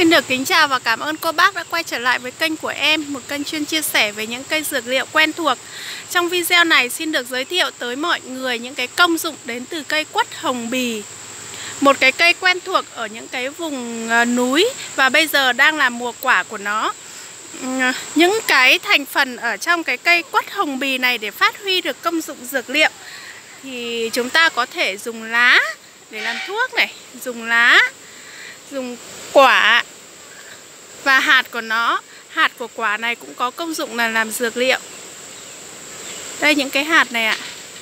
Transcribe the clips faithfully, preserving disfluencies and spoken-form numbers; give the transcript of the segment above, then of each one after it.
Xin được kính chào và cảm ơn cô bác đã quay trở lại với kênh của em, một kênh chuyên chia sẻ về những cây dược liệu quen thuộc. Trong video này xin được giới thiệu tới mọi người những cái công dụng đến từ cây quất hồng bì. Một cái cây quen thuộc ở những cái vùng núi và bây giờ đang là mùa quả của nó. Những cái thành phần ở trong cái cây quất hồng bì này để phát huy được công dụng dược liệu thì chúng ta có thể dùng lá để làm thuốc này, dùng lá, dùng quả và hạt của nó. Hạt của quả này cũng có công dụng là làm dược liệu. Đây những cái hạt này ạ.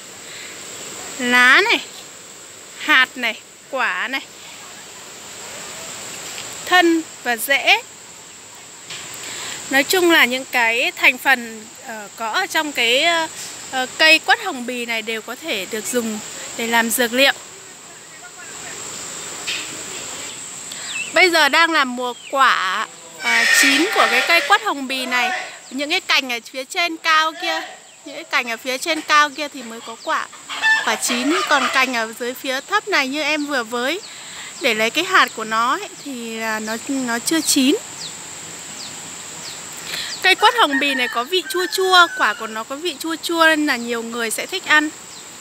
Lá này, hạt này, quả này, thân và rễ. Nói chung là những cái thành phần uh, có ở trong cái uh, cây quất hồng bì này đều có thể được dùng để làm dược liệu. Bây giờ đang là mùa quả à, chín của cái cây quất hồng bì này. Những cái cành ở phía trên cao kia, những cái cành ở phía trên cao kia thì mới có quả quả chín. Còn cành ở dưới phía thấp này như em vừa với để lấy cái hạt của nó ấy, thì nó nó chưa chín. Cây quất hồng bì này có vị chua chua, quả của nó có vị chua chua nên là nhiều người sẽ thích ăn.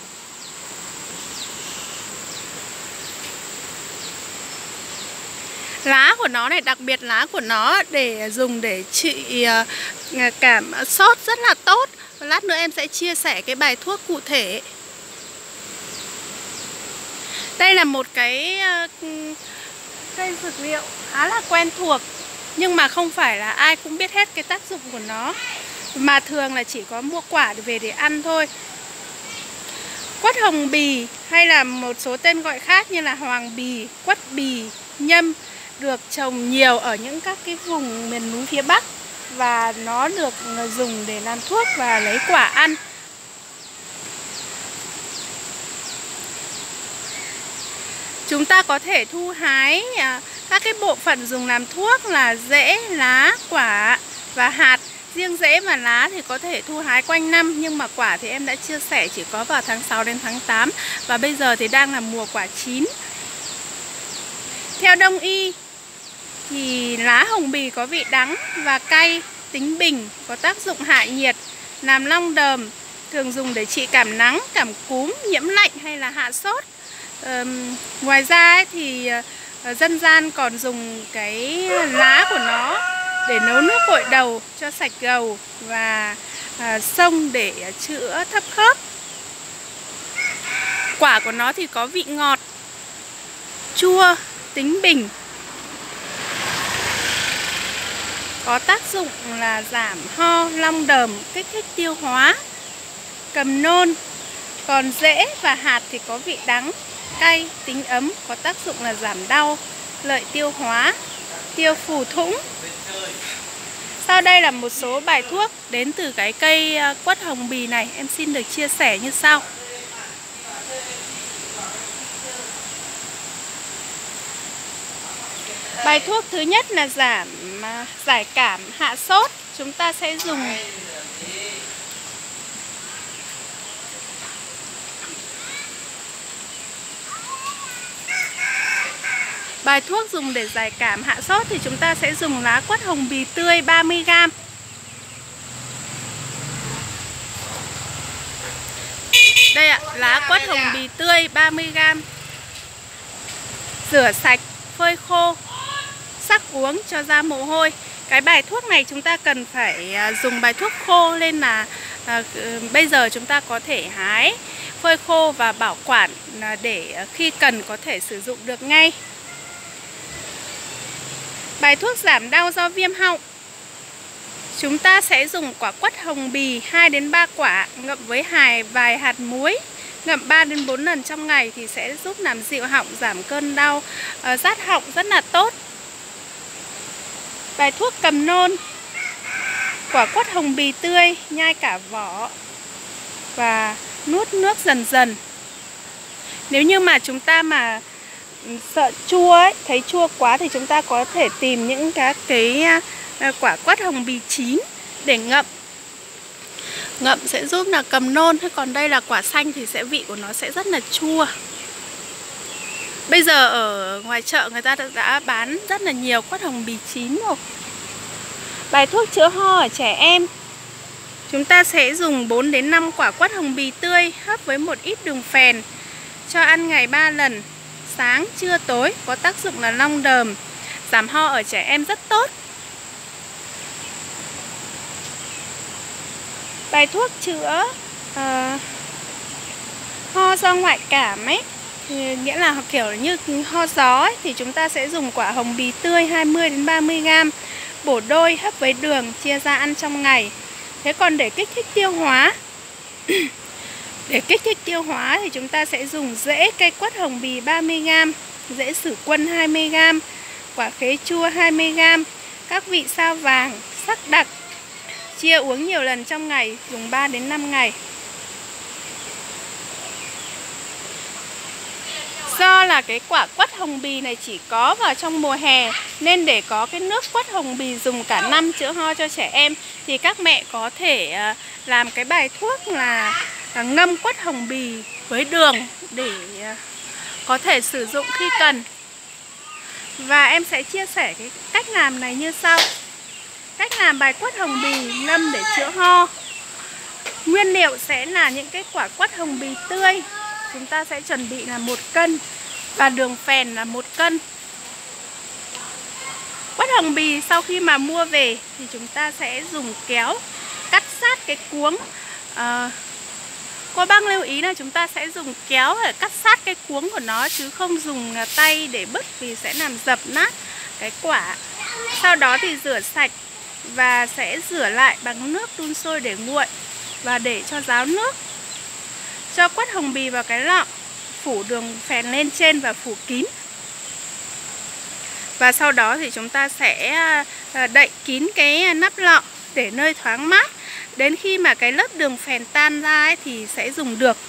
Lá của nó này, đặc biệt lá của nó để dùng để trị cảm sốt rất là tốt. Lát nữa em sẽ chia sẻ cái bài thuốc cụ thể. Đây là một cái cây dược liệu khá là quen thuộc, nhưng mà không phải là ai cũng biết hết cái tác dụng của nó, mà thường là chỉ có mua quả về để ăn thôi. Quất hồng bì hay là một số tên gọi khác như là hoàng bì, quất bì, nhâm được trồng nhiều ở những các cái vùng miền núi phía Bắc và nó được dùng để làm thuốc và lấy quả ăn. Chúng ta có thể thu hái các cái bộ phận dùng làm thuốc là rễ, lá, quả và hạt. Riêng rễ và lá thì có thể thu hái quanh năm, nhưng mà quả thì em đã chia sẻ chỉ có vào tháng sáu đến tháng tám. Và bây giờ thì đang là mùa quả chín. Theo Đông y thì lá hồng bì có vị đắng và cay, tính bình, có tác dụng hạ nhiệt, làm long đờm, thường dùng để trị cảm nắng, cảm cúm, nhiễm lạnh hay là hạ sốt. À, ngoài ra ấy, thì uh, dân gian còn dùng cái lá của nó để nấu nước gội đầu cho sạch gầu và uh, xông để chữa thấp khớp. Quả của nó thì có vị ngọt, chua, tính bình, có tác dụng là giảm ho, long đờm, kích thích tiêu hóa, cầm nôn. Còn rễ và hạt thì có vị đắng, cay, tính ấm, có tác dụng là giảm đau, lợi tiêu hóa, tiêu phù thủng. Sau đây là một số bài thuốc đến từ cái cây quất hồng bì này, em xin được chia sẻ như sau. Bài thuốc thứ nhất là giảm giải cảm, hạ sốt. Chúng ta sẽ dùng Bài thuốc dùng để giải cảm hạ sốt thì chúng ta sẽ dùng lá quất hồng bì tươi ba mươi gam. Đây ạ, lá quất hồng bì tươi ba mươi gam. Rửa sạch, phơi khô, sắc uống cho ra mồ hôi. Cái bài thuốc này chúng ta cần phải dùng bài thuốc khô, nên là à, bây giờ chúng ta có thể hái, phơi khô và bảo quản để khi cần có thể sử dụng được ngay. Bài thuốc giảm đau do viêm họng. Chúng ta sẽ dùng quả quất hồng bì hai đến ba quả ngậm với hài vài hạt muối, ngậm ba đến bốn lần trong ngày thì sẽ giúp làm dịu họng, giảm cơn đau, uh, rát họng rất là tốt. Bài thuốc cầm nôn. Quả quất hồng bì tươi, nhai cả vỏ và nuốt nước dần dần. Nếu như mà chúng ta mà sợ chua ấy, thấy chua quá thì chúng ta có thể tìm những các cái uh, quả quất hồng bì chín để ngậm. Ngậm sẽ giúp là cầm nôn. Thế còn đây là quả xanh thì sẽ vị của nó sẽ rất là chua. Bây giờ ở ngoài chợ người ta đã bán rất là nhiều quất hồng bì chín rồi. Bài thuốc chữa ho ở trẻ em. Chúng ta sẽ dùng bốn đến năm quả quất hồng bì tươi hấp với một ít đường phèn, cho ăn ngày ba lần, sáng, trưa, tối, có tác dụng là long đờm, giảm ho ở trẻ em rất tốt. Bài thuốc chữa uh, ho do ngoại cảm ấy, nghĩa là kiểu như ho gió ấy, thì chúng ta sẽ dùng quả hồng bì tươi hai mươi đến ba mươi gam, bổ đôi hấp với đường, chia ra ăn trong ngày. Thế còn để kích thích tiêu hóa để kích thích tiêu hóa thì chúng ta sẽ dùng rễ cây quất hồng bì ba mươi gam, rễ sử quân hai mươi gam, quả khế chua hai mươi gam, các vị sao vàng, sắc đặc, chia uống nhiều lần trong ngày, dùng ba đến năm ngày. Do là cái quả quất hồng bì này chỉ có vào trong mùa hè, nên để có cái nước quất hồng bì dùng cả năm chữa ho cho trẻ em thì các mẹ có thể làm cái bài thuốc là ngâm quất hồng bì với đường để có thể sử dụng khi cần. Và em sẽ chia sẻ cái cách làm này như sau. Cách làm bài quất hồng bì ngâm để chữa ho. Nguyên liệu sẽ là những cái quả quất hồng bì tươi. Chúng ta sẽ chuẩn bị là một cân và đường phèn là một cân. Quất hồng bì sau khi mà mua về thì chúng ta sẽ dùng kéo cắt sát cái cuống. à, Cô bác lưu ý là chúng ta sẽ dùng kéo để cắt sát cái cuống của nó, chứ không dùng tay để bứt vì sẽ làm dập nát cái quả. Sau đó thì rửa sạch và sẽ rửa lại bằng nước đun sôi để nguội và để cho ráo nước. Cho quất hồng bì vào cái lọ, phủ đường phèn lên trên và phủ kín. Và sau đó thì chúng ta sẽ đậy kín cái nắp lọ để nơi thoáng mát. Đến khi mà cái lớp đường phèn tan ra ấy, thì sẽ dùng được.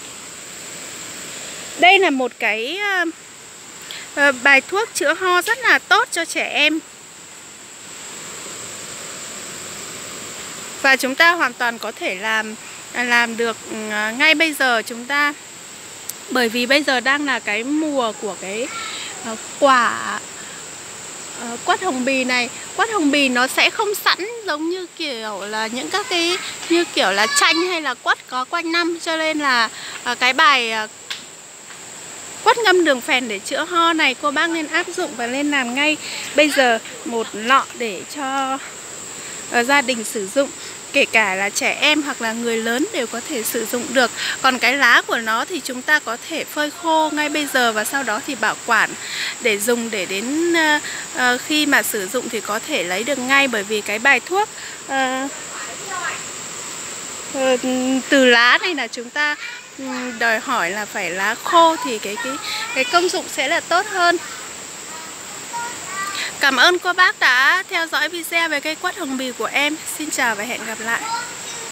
Đây là một cái uh, bài thuốc chữa ho rất là tốt cho trẻ em. Và chúng ta hoàn toàn có thể làm làm được uh, ngay bây giờ chúng ta. Bởi vì bây giờ đang là cái mùa của cái uh, quả uh, quất hồng bì này. Quất hồng bì nó sẽ không sẵn giống như kiểu là những các cái như kiểu là chanh hay là quất có quanh năm, cho nên là uh, cái bài uh, quất ngâm đường phèn để chữa ho này cô bác nên áp dụng và nên làm ngay bây giờ một lọ để cho uh, gia đình sử dụng. Kể cả là trẻ em hoặc là người lớn đều có thể sử dụng được. Còn cái lá của nó thì chúng ta có thể phơi khô ngay bây giờ và sau đó thì bảo quản để dùng, để đến uh, uh, khi mà sử dụng thì có thể lấy được ngay. Bởi vì cái bài thuốc uh, uh, từ lá này là chúng ta um, đòi hỏi là phải lá khô thì cái, cái, cái công dụng sẽ là tốt hơn. Cảm ơn cô bác đã theo dõi video về cây quất hồng bì của em. Xin chào và hẹn gặp lại.